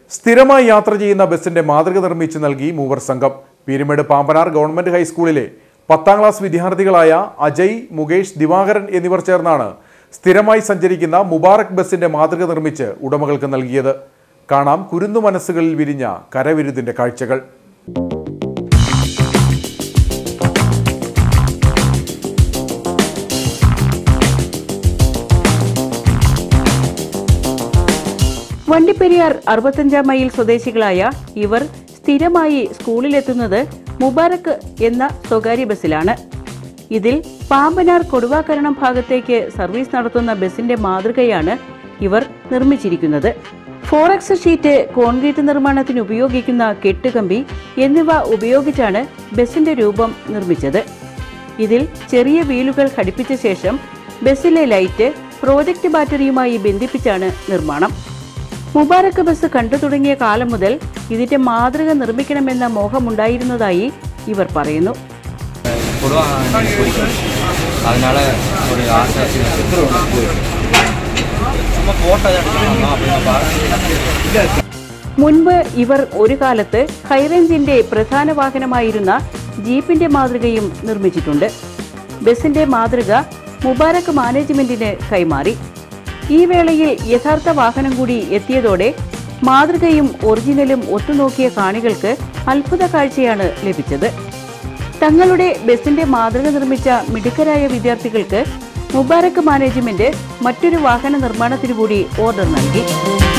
സ്ഥിരമായി യാത്ര ചെയ്യുന്ന ബസിന്റെ മാതൃക നിർമ്മിച്ചു നൽകി മൂവർ സംഘം. പീരുമേട് പാമ്പനാർ ഗവൺമെന്റ് ഹൈസ്കൂളിലെ 10ാം ക്ലാസ് വിദ്യാർത്ഥികളായ അജയ്, മുകേഷ്, ദിവാകരൻ എന്നിവർ ചേർന്നാണ് സ്ഥിരമായി സഞ്ചരിക്കുന്ന മുബാറക് ബസിന്റെ മാതൃക നിർമ്മിച്ച് ഉടമകൾക്ക് നൽകിയത്. കാണാം കുരുന്നു മനസ്സുകളിൽ വിരിഞ്ഞ കരവിരുതിന്റെ കാഴ്ചകൾ. വണ്ടിപ്പെരിയാർ 65 മൈൽ സ്വദേശികളായ ഇവർ സ്ഥിരമായി സ്കൂളിലെത്തുന്നത് മുബാറക് എന്ന സ്വകാര്യ ബസ്സിലാണ്. ഇതിൽ പാമ്പനാർ കൊടുവാക്കരണം ഭാഗത്തേക്ക് സർവീസ് നടത്തുന്ന ബസിന്റെ മാതൃകയാണ് ഇവർ നിർമ്മിച്ചിരിക്കുന്നത്. 4X ഷീറ്റ്, കോൺക്രീറ്റ് നിർമ്മാണത്തിന് ഉപയോഗിക്കുന്ന കെട്ടുകമ്പി എന്നിവ ഉപയോഗിച്ചാണ് ബസിന്റെ രൂപം നിർമ്മിച്ചത്. ഇതിൽ ചെറിയ വീലുകൾ ഘടിപ്പിച്ച ശേഷം ബസ്സിലെ ലൈറ്റ് പ്രോജക്ട് ബാറ്ററിയുമായി ബന്ധിപ്പിച്ചാണ് നിർമ്മാണം. മുബാറക് ബസ് കണ്ടു തുടങ്ങിയ കാലം മുതൽ ഇതിന്റെ മാതൃക നിർമ്മിക്കണമെന്ന മോഹമുണ്ടായിരുന്നതായി ഇവർ പറയുന്നു. മുൻപ് ഇവർ ഒരു കാലത്ത് ഹൈറേഞ്ചിന്റെ പ്രധാന വാഹനമായിരുന്ന ജീപ്പിന്റെ മാതൃകയും നിർമ്മിച്ചിട്ടുണ്ട്. ബസിന്റെ മാതൃക മുബാറക് മാനേജ്മെന്റിന് കൈമാറി. ഈ വേളയിൽ യഥാർത്ഥ വാഹനം കൂടി എത്തിയതോടെ മാതൃകയും ഒറിജിനലും ഒത്തുനോക്കിയ കാണികൾക്ക് അത്ഭുത കാഴ്ചയാണ് ലഭിച്ചത്. തങ്ങളുടെ ബസിന്റെ മാതൃക നിർമ്മിച്ച മിടുക്കരായ വിദ്യാർത്ഥികൾക്ക് മുബാറക് മാനേജ്മെന്റ് മറ്റൊരു വാഹന നിർമ്മാണത്തിനു കൂടി ഓർഡർ നൽകി.